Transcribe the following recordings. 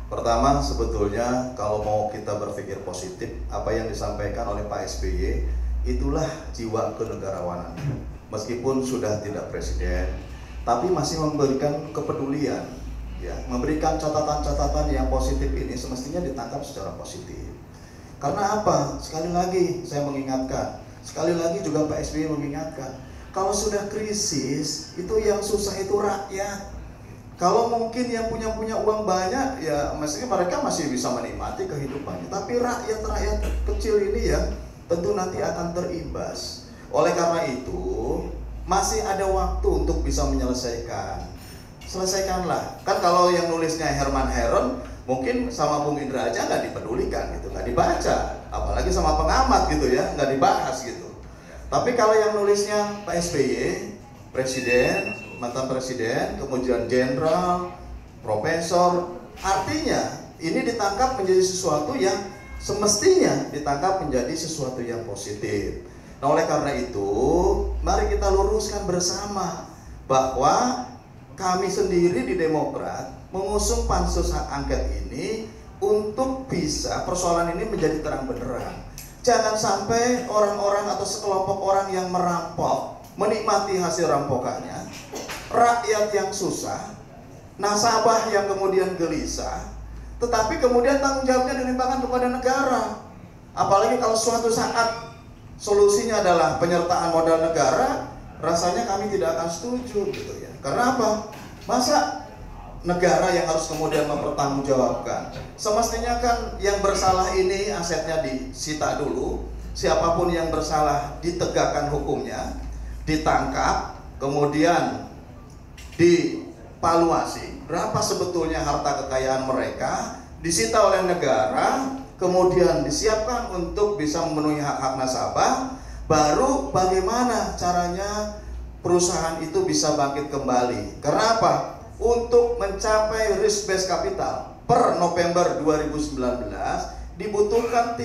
Pertama, sebetulnya kalau mau kita berpikir positif, apa yang disampaikan oleh Pak SBY itulah jiwa kenegarawanan. Meskipun sudah tidak presiden, tapi masih memberikan kepedulian, ya, memberikan catatan-catatan yang positif ini semestinya ditangkap secara positif. Karena apa? Sekali lagi saya mengingatkan, sekali lagi juga Pak SBY mengingatkan, kalau sudah krisis itu yang susah itu rakyat. Kalau mungkin yang punya uang banyak, ya mestinya mereka masih bisa menikmati kehidupannya. Tapi rakyat kecil ini ya tentu nanti akan terimbas. Oleh karena itu masih ada waktu untuk bisa menyelesaikan. Selesaikanlah. Kan kalau yang nulisnya Herman Heron mungkin sama Bung Indra aja nggak dipedulikan gitu, nggak dibaca. Apalagi sama pengamat gitu ya, nggak dibahas gitu. Tapi kalau yang nulisnya Pak SBY, presiden, mantan presiden, kemudian jenderal, profesor, artinya ini ditangkap menjadi sesuatu yang semestinya ditangkap menjadi sesuatu yang positif. Nah, oleh karena itu, mari kita luruskan bersama bahwa kami sendiri di Demokrat mengusung pansus hak angket ini untuk bisa persoalan ini menjadi terang benderang. Jangan sampai orang-orang atau sekelompok orang yang merampok menikmati hasil rampokannya, rakyat yang susah, nasabah yang kemudian gelisah, tetapi kemudian tanggung jawabnya dilimpahkan kepada negara. Apalagi kalau suatu saat solusinya adalah penyertaan modal negara, rasanya kami tidak akan setuju gitu ya. Karena apa? Masa negara yang harus kemudian mempertanggungjawabkan? Semestinya kan yang bersalah ini asetnya disita dulu, siapapun yang bersalah ditegakkan hukumnya, ditangkap, kemudian divaluasi berapa sebetulnya harta kekayaan mereka, disita oleh negara, kemudian disiapkan untuk bisa memenuhi hak-hak nasabah, baru bagaimana caranya perusahaan itu bisa bangkit kembali. Karena apa? Untuk mencapai risk based capital per November 2019 dibutuhkan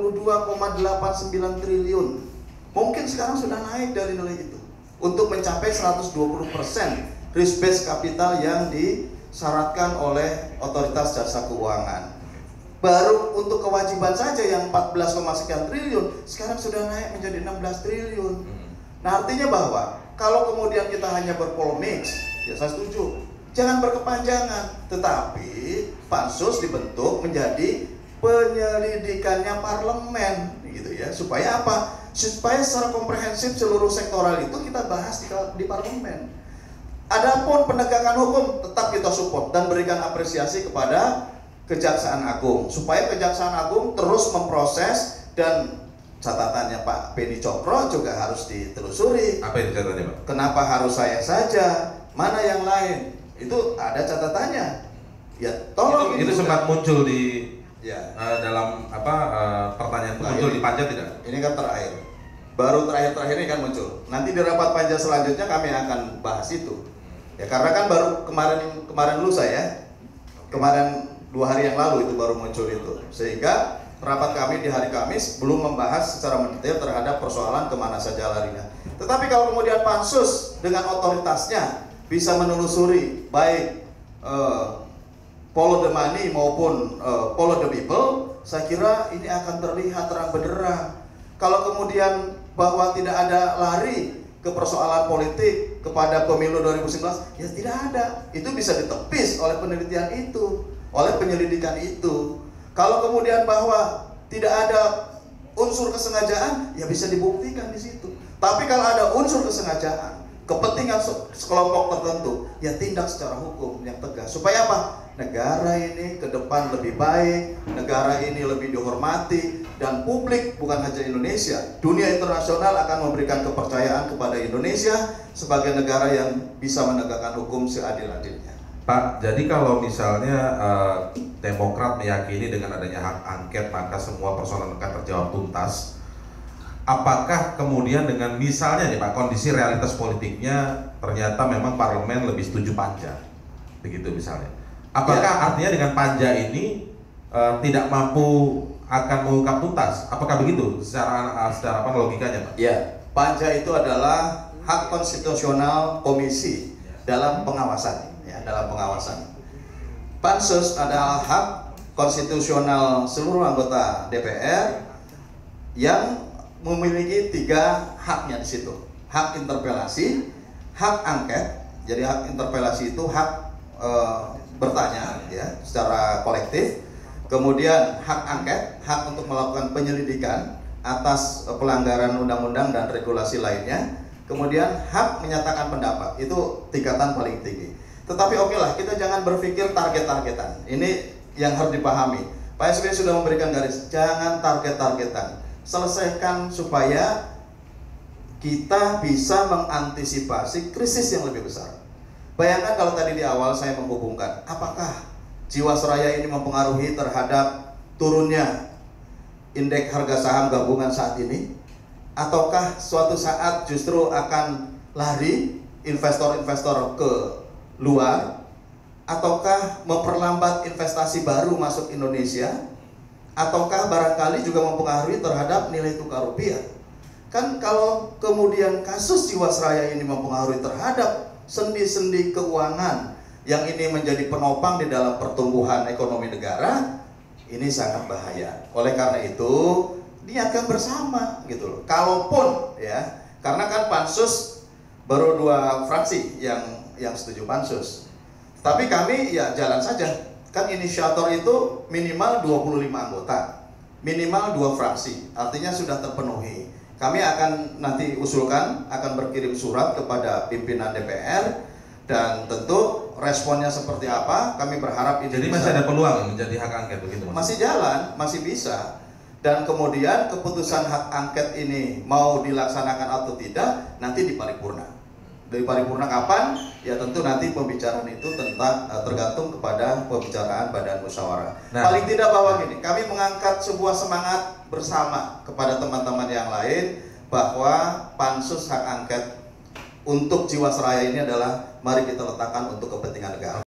32,89 triliun. Mungkin sekarang sudah naik dari nilai itu untuk mencapai 120% risk based capital yang disyaratkan oleh otoritas jasa keuangan. Baru untuk kewajiban saja yang 14, sekian triliun sekarang sudah naik menjadi 16 triliun. Nah, artinya bahwa kalau kemudian kita hanya berpolemik, ya saya setuju, jangan berkepanjangan, tetapi pansus dibentuk menjadi penyelidikannya parlemen gitu ya, supaya apa? Supaya secara komprehensif seluruh sektoral itu kita bahas di parlemen. Adapun penegakan hukum tetap kita support dan berikan apresiasi kepada Kejaksaan Agung, supaya Kejaksaan Agung terus memproses, dan catatannya Pak Beni Cokro juga harus ditelusuri. Apa itu catatannya, Pak? Kenapa harus saya saja? Mana yang lain? Itu ada catatannya. Ya, tolong itu sempat muncul di ya. Dalam pertanyaan muncul di panja tidak? Ini kan terakhir. Baru terakhir ini kan muncul. Nanti di rapat panja selanjutnya kami akan bahas itu. Ya, karena kan baru kemarin lusa ya. Kemarin 2 hari yang lalu itu baru muncul itu. Sehingga rapat kami di hari Kamis belum membahas secara mendetail terhadap persoalan kemana saja larinya. Tetapi kalau kemudian pansus dengan otoritasnya bisa menelusuri baik follow the money maupun follow the people, saya kira ini akan terlihat terang benderang. Kalau kemudian bahwa tidak ada lari ke persoalan politik kepada pemilu 2019, ya tidak ada. Itu bisa ditepis oleh penelitian itu, oleh penyelidikan itu. Kalau kemudian bahwa tidak ada unsur kesengajaan, ya bisa dibuktikan di situ. Tapi kalau ada unsur kesengajaan, kepentingan sekelompok tertentu, ya tindak secara hukum yang tegas. Supaya apa? Negara ini ke depan lebih baik, negara ini lebih dihormati, dan publik bukan hanya Indonesia, dunia internasional akan memberikan kepercayaan kepada Indonesia sebagai negara yang bisa menegakkan hukum seadil-adilnya. Pak, jadi kalau misalnya Demokrat meyakini dengan adanya hak angket maka semua persoalan akan terjawab tuntas, apakah kemudian dengan misalnya nih Pak, kondisi realitas politiknya ternyata memang parlemen lebih setuju panja, begitu misalnya, apakah artinya dengan panja ini tidak mampu akan mengungkap tuntas? Apakah begitu secara apa logikanya, Pak? Ya, panja itu adalah hak konstitusional komisi dalam pengawasan, ya, dalam pengawasan. pansus adalah hak konstitusional seluruh anggota DPR yang memiliki 3 haknya di situ. Hak interpelasi, hak angket. Jadi hak interpelasi itu hak bertanya ya secara kolektif. Kemudian hak angket, hak untuk melakukan penyelidikan atas pelanggaran undang-undang dan regulasi lainnya. Kemudian hak menyatakan pendapat, itu tingkatan paling tinggi. Tetapi oke lah, kita jangan berpikir target-targetan. Ini yang harus dipahami. Pak SBY sudah memberikan garis, jangan target-targetan. Selesaikan supaya kita bisa mengantisipasi krisis yang lebih besar. Bayangkan kalau tadi di awal saya menghubungkan, apakah Jiwasraya ini mempengaruhi terhadap turunnya indeks harga saham gabungan saat ini? Ataukah suatu saat justru akan lari investor-investor ke luar? Ataukah memperlambat investasi baru masuk Indonesia? Ataukah barangkali juga mempengaruhi terhadap nilai tukar rupiah? Kan kalau kemudian kasus Jiwasraya ini mempengaruhi terhadap sendi-sendi keuangan yang ini menjadi penopang di dalam pertumbuhan ekonomi negara, ini sangat bahaya. Oleh karena itu, niatkan bersama gitu loh. Kalaupun ya, karena kan pansus baru 2 fraksi yang setuju pansus. Tapi kami ya jalan saja. Kan inisiator itu minimal 25 anggota, minimal 2 fraksi. Artinya sudah terpenuhi. Kami akan nanti usulkan, akan berkirim surat kepada pimpinan DPR dan tentu responnya seperti apa, kami berharap ini. Jadi masih ada peluang menjadi hak angket begitu Mas? Masih jalan, masih bisa. Dan kemudian keputusan hak angket ini mau dilaksanakan atau tidak nanti di paripurna. Dari paripurna kapan? Ya tentu nanti pembicaraan itu tentang tergantung kepada pembicaraan badan musyawarah. Nah, paling tidak bahwa gini, kami mengangkat sebuah semangat bersama kepada teman-teman yang lain bahwa pansus hak angket untuk Jiwasraya ini adalah mari kita letakkan untuk kepentingan negara.